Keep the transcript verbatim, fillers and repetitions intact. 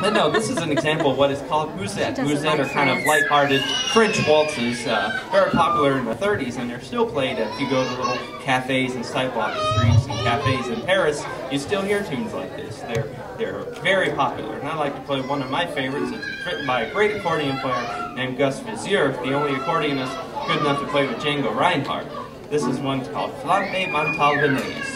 But no, this is an example of what is called moussettes. Moussettes are kind of light-hearted French waltzes, uh, very popular in the thirties, and they're still played if you go to little cafes and sidewalk streets and cafes in Paris. You still hear tunes like this. They're they're very popular, and I like to play one of my favorites. It's written by a great accordion player named Gus Viseur, the only accordionist good enough to play with Django Reinhardt. This is one called Flambee Montalbanaise.